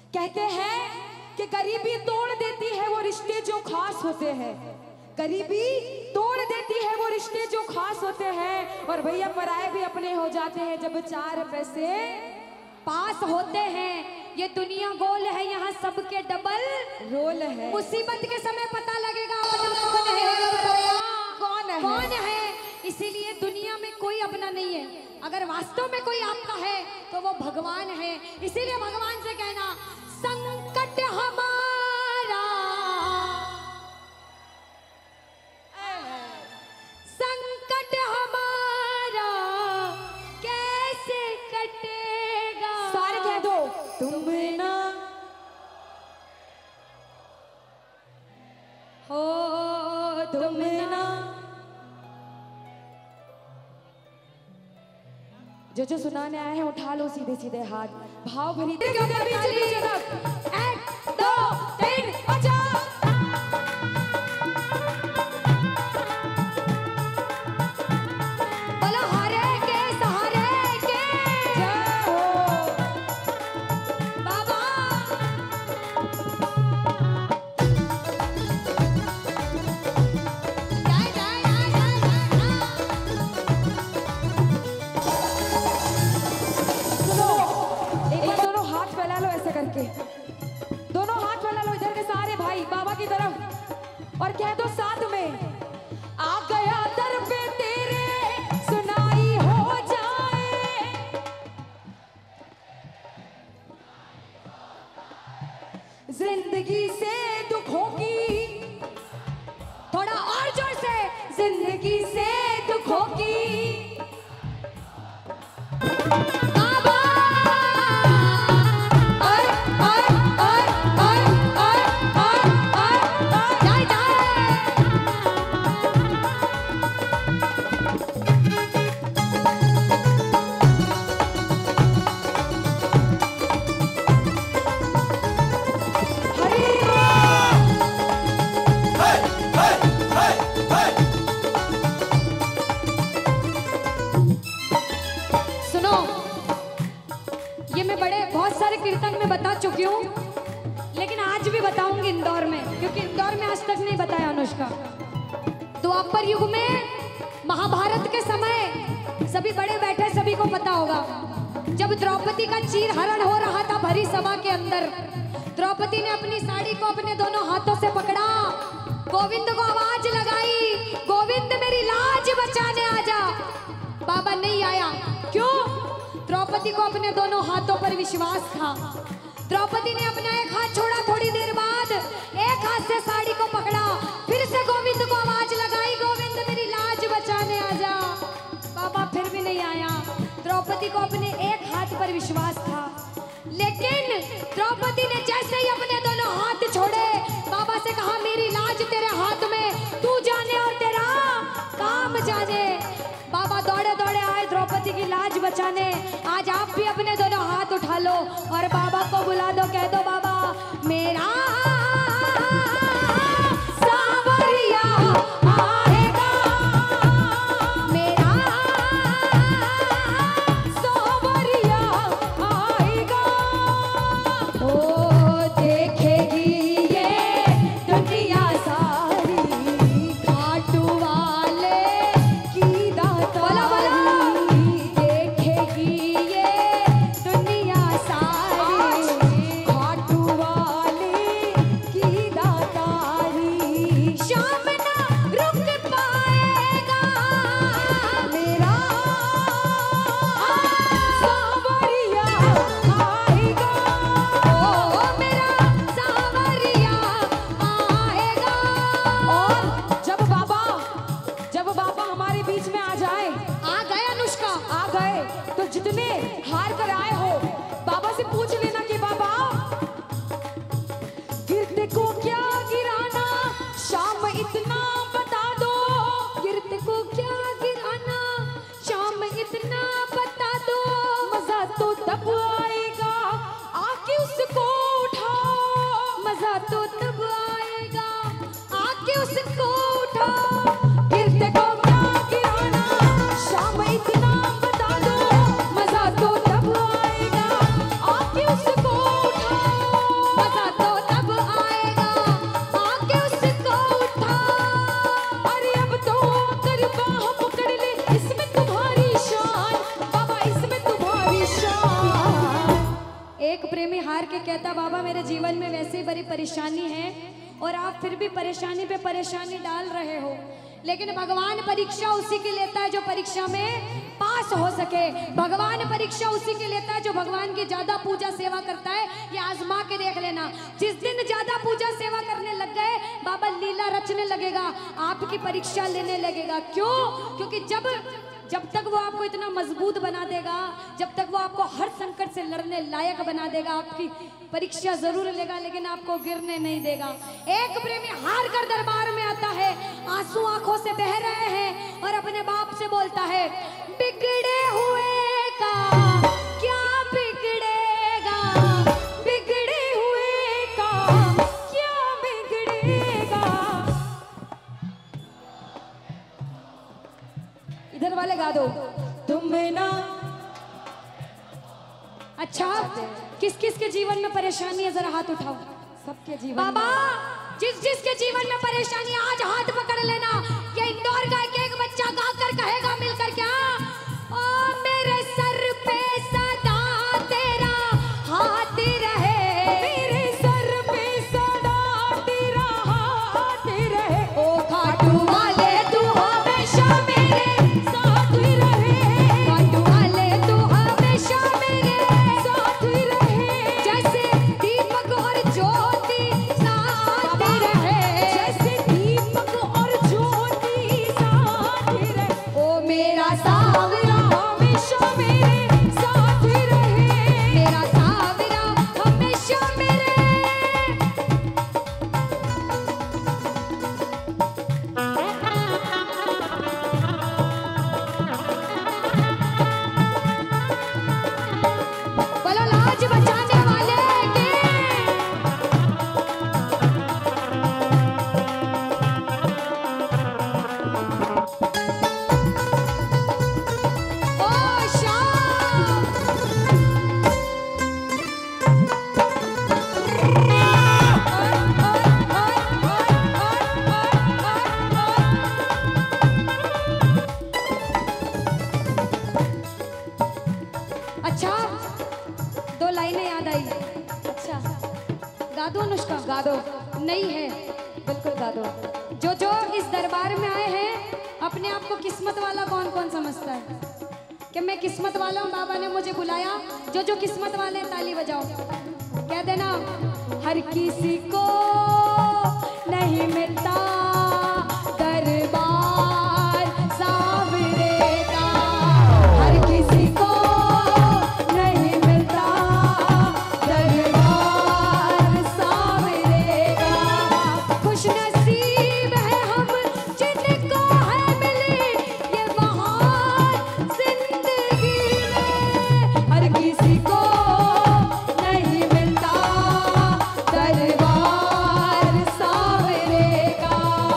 कहते हैं कि गरीबी तोड़ देती है वो रिश्ते जो खास होते हैं, गरीबी तोड़ देती है वो रिश्ते जो खास होते हैं। और भैया पराए भी अपने हो जाते हैं जब चार पैसे पास होते हैं। ये दुनिया गोल है, यहाँ सबके डबल रोल है। मुसीबत के समय पता लगेगा अपना कौन है। इसीलिए दुनिया में कोई अपना नहीं है, अगर वास्तव में कोई आपका है तो वो भगवान है। इसीलिए भगवान से कहना, संकट हमारा संकट हमारा कैसे कटेगा। सारे कह दो, तुम ना हो, तुम ना। जो सुनाने आए हैं उठा लो सीधे सीधे हाथ, भाव भरी। 1 2 3 अच्छा। बोलो हरे के सहारे के जय हो बाबा। दोनों हाथ फैला लो इधर के सारे भाई बाबा की तरफ, और कह दो साथ में, आ गया दर पे तेरे सुनाई हो जाए, जिंदगी से दुखों की, थोड़ा और जोर से, जिंदगी से दुखों की। कीर्तन में बता चुकी हूँ, लेकिन आज भी बताऊंगी इंदौर में, क्योंकि इंदौर में आज तक नहीं बताया अनुष्का। द्वापर युग में महाभारत के समय सभी बड़े बैठे, सभी को पता होगा, जब द्रौपदी का चीर हरण हो रहा था भरी सभा के अंदर, द्रौपदी ने अपनी साड़ी को अपने दोनों हाथों से पकड़ा, गोविंद को आवाज लगाई, गोविंद मेरी लाज बचाने आजा। बाबा नहीं आया, क्यों? द्रौपदी को अपने दोनों हाथों पर विश्वास था। द्रौपदी ने अपना एक हाथ छोड़ा, थोड़ी देर बाद एक हाथ से साड़ी को पकड़ा, फिर से गोविंद को आवाज लगाई, गोविंद मेरी लाज बचाने आजा। बाबा फिर भी नहीं आया। द्रौपदी को अपने एक हाथ पर विश्वास था, लेकिन द्रौपदी ने जैसे ही अपने दोनों हाथ छोड़े, बाबा से कहा मेरी लाज तेरे हाथ में, तू जाने और तेरा काम जाने। बाबा दौड़े दौड़े आए द्रौपदी की लाज बचाने। आज आप भी अपने दोनों हाथ उठा लो और बाबा को बुला दो, कह दो बाबा मेरा सांवरिया आएगा, मेरा सांवरिया आएगा। ओ देखेगी ये दुनिया सारी, खाटू वाले की दातारी, देखेगी ये दुनिया सारी, खाटू वाले कहता बाबा मेरे जीवन में वैसे ही बड़ी परेशानी है और आप फिर भी परेशानी पे परेशानी डाल रहे हो, लेकिन भगवान परीक्षा उसी की लेता है जो परीक्षा में पास हो सके। भगवान परीक्षा उसी की लेता है जो भगवान की ज्यादा पूजा सेवा करता है। ये आजमा के देख लेना, जिस दिन ज्यादा पूजा सेवा करने लग गए बाबा लीला रचने लगेगा, आपकी परीक्षा लेने लगेगा। क्यों? क्योंकि जब तक वो आपको इतना मजबूत बना देगा, जब तक वो आपको हर संकट से लड़ने लायक बना देगा, आपकी परीक्षा जरूर लेगा लेकिन आपको गिरने नहीं देगा। एक प्रेमी हार कर दरबार में आता है, आंसू आंखों से बह रहे हैं और अपने बाप से बोलता है बिगड़े हुए का क्या बिगड़ेगा, बिगड़े हुए का क्या बिगड़ेगा। इधर वाले गा दो तुम ना। अच्छा, किस किस के जीवन में परेशानी है जरा हाथ उठाओ। सबके जीवन बाबा जिस जिस के जीवन में परेशानी है आज हाथ पकड़ लेना। ये इंदौर का एक बच्चा गा कर कहेगा मिलकर क्या, ओ मेरे सर पे सदा तेरा हाथ रहे, मेरे सर पे सदा तेरा हाथ रहे, ओ खाटू वाले तू हमेशा मेरे साथ रहे, खाटू वाले तू हमेशा मेरे साथ रहे, जैसे दीपक और ज्योति साथ रहे, जैसे दीपक और ज्योति साथ रहे, ओ मेरा सावरा हमेशा मेरे साथ रहे, मेरा सावरा हमेशा मेरे। बोलो लाज बचाने वाले के। ओ शाम अच्छा, दो लाइनें याद आई। अच्छा गा दो अनुष्का? गा दो, नहीं है। बिल्कुल गा दो। जो इस दरबार में आए हैं अपने आप को किस्मत वाला कौन कौन समझता है कि मैं किस्मत वाला हूँ, बाबा ने मुझे बुलाया। जो किस्मत वाले हैं ताली बजाओ, कह देना हर किसी को नहीं मिलता दरबार सावरे का, हर किसी को नहीं मिलता दरबार सावरे का। खुश नसीब है हम जिनको है मिली ये बहार जिंदगी में, हर किसी को नहीं मिलता दरबार सावरे का।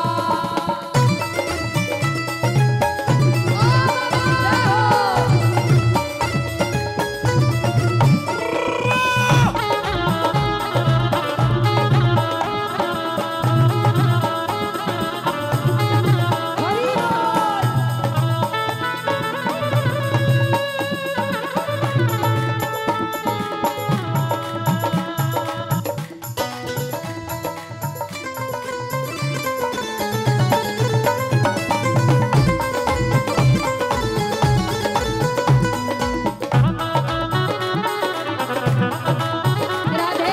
राधे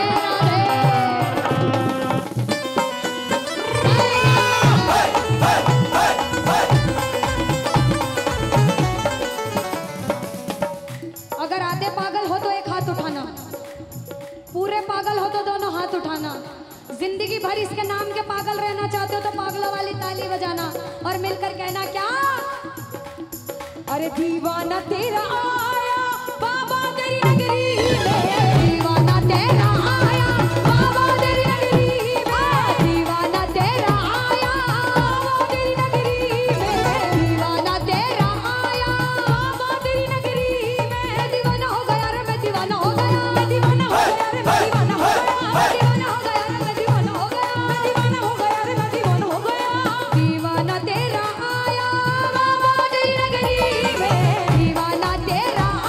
अगर आधे पागल हो तो एक हाथ उठाना, पूरे पागल हो तो दोनों हाथ उठाना। जिंदगी भर इसके नाम के पागल रहना चाहते हो तो पागलों वाली ताली बजाना और मिलकर कहना क्या, अरे दीवाना तेरा आया बाबा तेरी नगरी में, दीवाना तेरा आया बाबा तेरी नगरी में, दीवाना तेरा आया बाबा तेरी नगरी में, दीवाना तेरा आया बाबा तेरी नगरी में। मैं दीवाना हो गया रे, मैं दीवाना हो गया, मैं दीवाना हो गया रे, मैं दीवाना हो गया, मैं दीवाना हो गया रे, मैं दीवाना हो गया, मैं दीवाना हो गया रे, मैं दीवाना हो गया। दीवाना तेरा आया बाबा तेरी नगरी में, दीवाना तेरा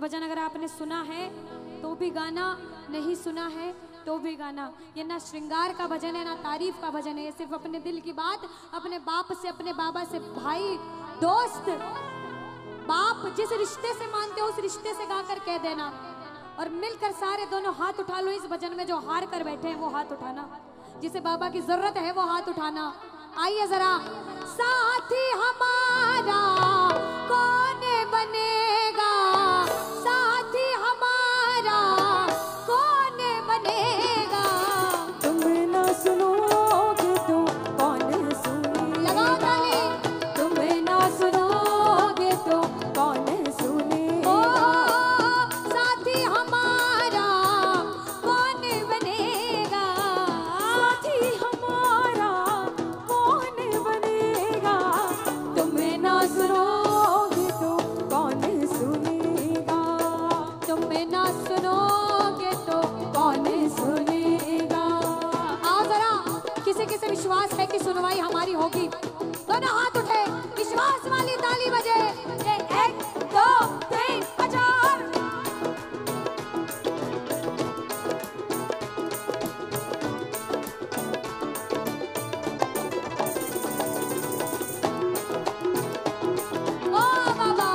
भजन अगर आपने सुना है तो भी गाना, नहीं सुना है तो भी गाना। ये ना श्रृंगार का भजन है ना तारीफ का भजन है, ये सिर्फ अपने दिल की बात अपने बाप से, अपने बाबा से, भाई दोस्त बाप जिस रिश्ते से मानते हो उस रिश्ते से गाकर कह देना। और मिलकर सारे दोनों हाथ उठा लो इस भजन में। जो हार कर बैठे हैं वो हाथ उठाना, जिसे बाबा की जरूरत है वो हाथ उठाना। आइए जरा। साथी हमारा कौन बनेगा, साथी हमारा कौन बनेगा। तुम ना सुनोगे तो कौन सुनेगा, लगाओ ताली। तुम ना सुनोगे तो कौन सुनेगा। ओ साथी हमारा कौन बनेगा, साथी हमारा कौन बनेगा। तुम ना सुनोगे तो कौन सुनेगा, तुम ना सुनोगे तो कौन सुनेगा। आओ जरा। किसे किसे विश्वास है कि सुनवाई हमारी होगी, दोनों हाथ उठे, विश्वास वाली ताली बजे। 1 2 3 4। ओ बाबा।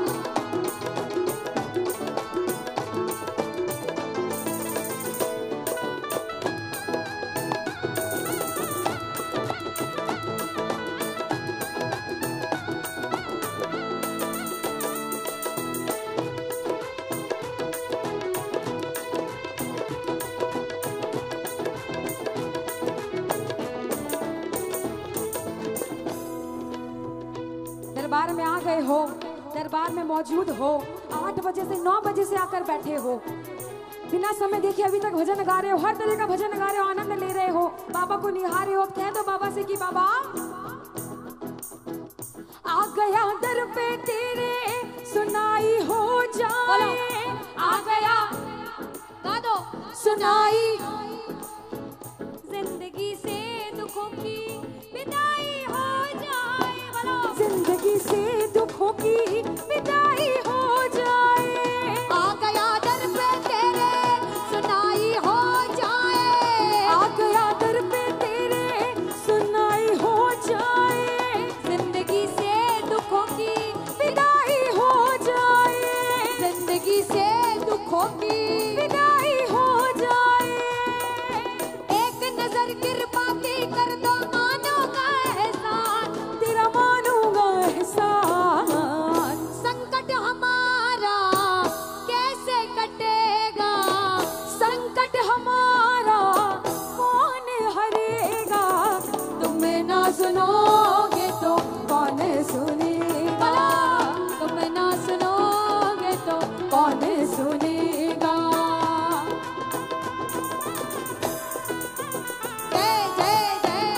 दरबार में आ गए हो, दरबार में मौजूद हो, 8 बजे से 9 बजे से आकर बैठे हो, बिना समय देखे अभी तक भजन गा रहे हो, हर तरह का भजन गा रहे हो, आनंद ले रहे हो, बाबा को निहारे हो। कह दो बाबा से कि बाबा आ गया दर पे तेरे, सुनाई हो जाए। आ गया गा दो। सुनाई, जिंदगी से दुखों की विदाई हो जाए। बोलो। जिंदगी से दुखों की विदाई हो जाए। आ गया दर पे तेरे, सुनाई हो जाए। आ गया दर पे तेरे, सुनाई हो जाए। जिंदगी से दुखों की विदाई हो जाए। जिंदगी से दुखों की विदाई हो जाए। एक नजर कृपा की कर दो, मानूंगा एहसान। तेरा मानूंगा एहसान। संकट हमारा कैसे कटेगा, संकट हमारा कौन हरेगा। तुम ना सुनोगे तो कौन सुनेगा, तुम ना सुनोगे तो कौन सुनेगा। जय जय जय।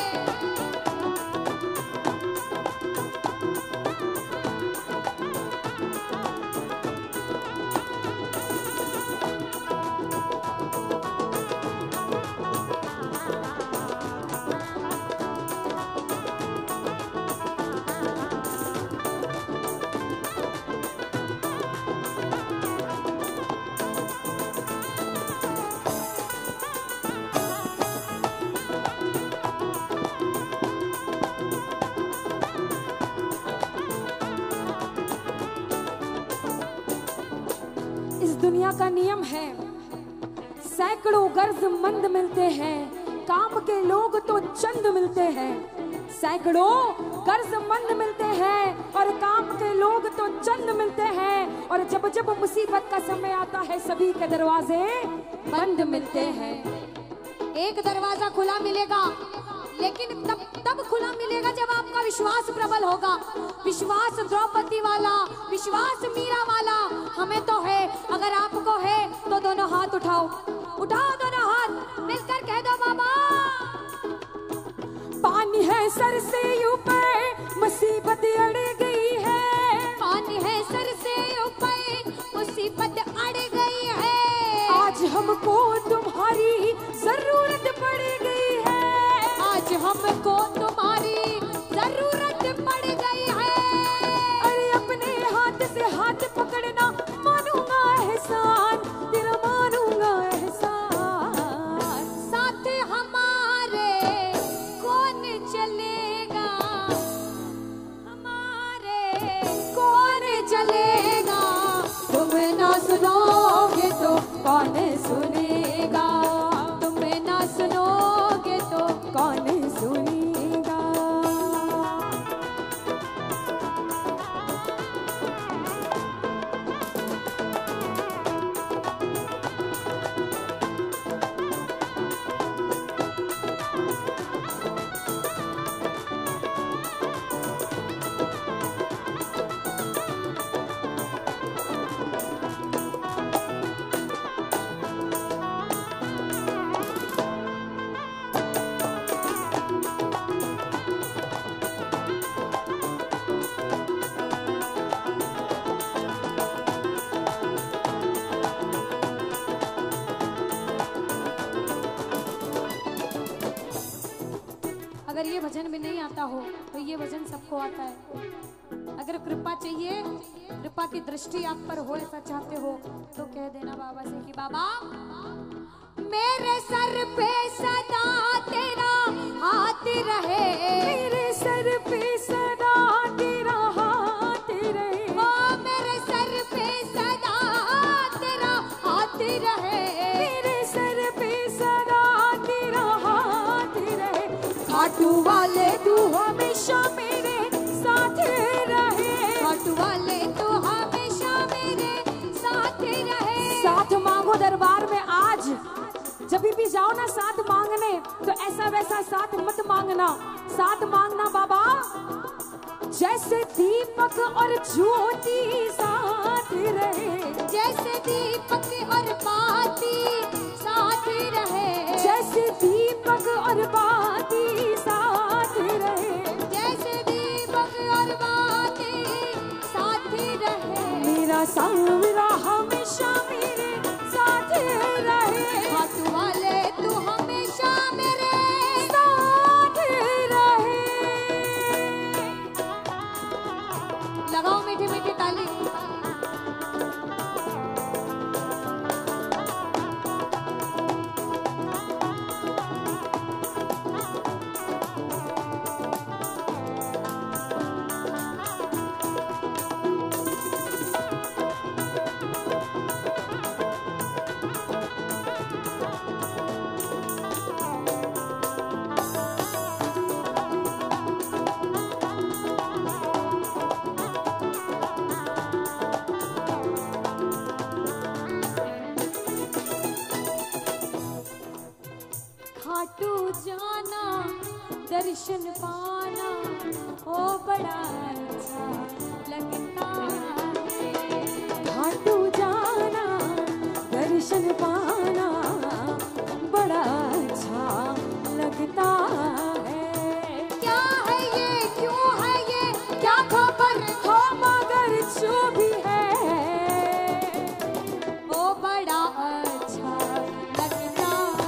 इस दुनिया का नियम है, सैकड़ों गर्जमंद मिलते हैं, काम के लोग तो चंद मिलते हैं। सैकड़ों गर्जमंद मिलते हैं और काम के लोग तो चंद मिलते हैं। और जब जब मुसीबत का समय आता है सभी के दरवाजे बंद मिलते हैं। एक दरवाजा खुला मिलेगा, लेकिन तब खुला मिलेगा जब आपका विश्वास प्रबल होगा। विश्वास द्रौपदी वाला, विश्वास मीरा वाला हमें तो है। अगर आपको है तो दोनों हाथ उठाओ, उठाओ दोनों हाथ, मिलकर कह दो बाबा। पानी है सर से ऊपर, मुसीबत अड़ गई है। पानी है सर से ऊपर, मुसीबत अड़ गई है। आज हमको तुम्हारी जरूरत पड़ गई है। आज हमको तुम्हारी जरूरत पड़ गई है। अरे अपने हाथ से हाथ पकड़ना, मानूंगा कौन सुनेगा, तुम ना सुनोगे तो कौन सुनेगा। अगर ये भजन भी नहीं आता हो तो ये भजन सबको आता है। अगर कृपा चाहिए, कृपा की दृष्टि आप पर हो, ऐसा चाहते हो तो कह देना बाबा से कि बाबा मेरे सर पे सदा तेरा हाथ रहे, मेरे सर पे सदा तेरा हाथ रहे, ओ मेरे सर पे सदा तेरा हाथ रहे, मेरे सर पे सदा तेरा हाथ रहे। खाटू वाले तू हमेशा मेरे साथ रहे, खाटू वाले तो हमेशा मेरे साथ रहे। साथ मांगो दरबार में आज, जब भी जाओ ना साथ मांगने तो ऐसा वैसा साथ मत मांगना, साथ मांगना बाबा जैसे दीपक और ज्योति साथ रहे, जैसे दीपक और बाती साथ रहे, जैसे दीपक और बाती साथ रहे, जैसे दीपक और बाती साथ रहे। मेरा सांवरा हमेशा मेरे साथ रहे, हाथ वाले तू हमेशा मेरे साथ रहे। लगाओ मीठी मीठी ताली। खाटू जाना दर्शन पाना ओ बड़ा अच्छा लगता है। खाटू जाना दर्शन पाना बड़ा अच्छा लगता है। क्या है ये, क्यों है ये, क्या खबर हो मगर जो भी है ओ बड़ा अच्छा लगता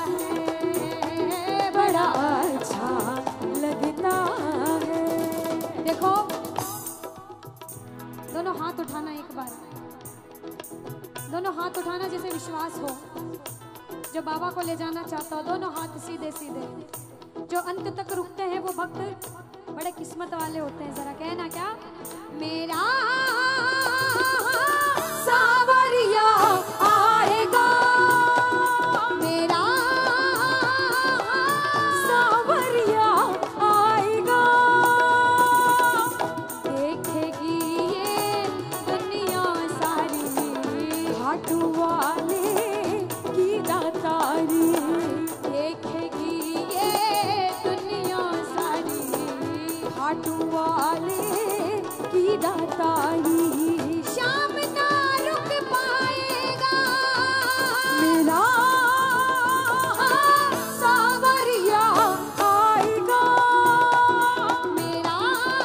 है, बड़ा अच्छा लगता है। देखो दोनों हाथ उठाना, एक बार दोनों हाथ उठाना जैसे विश्वास हो। जो बाबा को ले जाना चाहता हो दोनों हाथ सीधे सीधे। जो अंत तक रुकते हैं वो भक्त बड़े किस्मत वाले होते हैं। जरा कहना क्या, मेरा सावरिया आएगा, मेरा सावरिया आएगा, देखेगी ये दुनिया सारी, खाटू वाले की दातारी, देखेगी ये दुनिया सारी, खाटू वाले की दातारी। शाम ना रुक पाएगा मेरा सावरिया आएगा, मेरा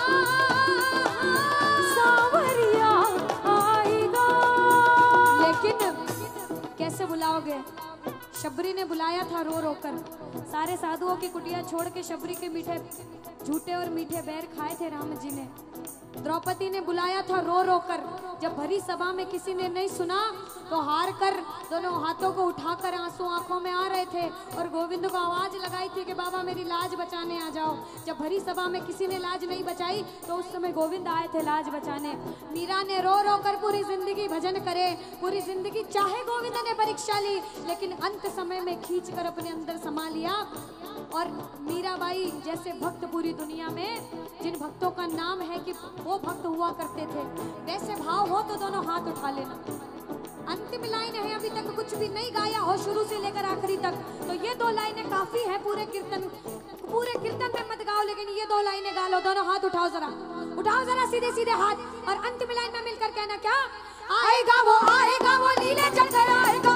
सावरिया आएगा। लेकिन कैसे बुलाओगे? शबरी ने बुलाया था रो रो कर। सारे साधुओं की कुटिया छोड़ के शबरी के मीठे झूठे और मीठे बैर खाए थे राम जी ने। द्रौपदी ने बुलाया था रो रो कर। जब भरी सभा में किसी ने नहीं सुना तो हार कर दोनों हाथों को उठाकर आंसू आंखों में आ रहे थे और गोविंद को आवाज लगाई थी कि बाबा मेरी लाज बचाने आ जाओ। जब भरी सभा में किसी ने लाज नहीं बचाई तो उस समय गोविंद आए थे लाज बचाने। मीरा ने रो रो कर पूरी जिंदगी भजन करे, पूरी जिंदगी चाहे गोविंद ने परीक्षा ली, लेकिन अंत समय में खींच कर अपने अंदर समा लिया। और मीराबाई जैसे भक्त पूरी दुनिया में, जिन भक्तों का नाम है कि वो भक्त हुआ करते थे, वैसे भाव हो तो दोनों हाथ उठा लेना। अंतिम लाइन है, अभी तक कुछ भी नहीं गाया हो शुरू से लेकर आखिरी तक, तो ये 2 लाइनें काफी है। पूरे कीर्तन में मत गाओ, लेकिन ये 2 लाइनें गा लो। दोनों हाथ उठाओ जरा सीधे सीधे हाथ, और अंतिम लाइन में मिलकर कहना क्या? आएगा वो लीले चल कर आएगा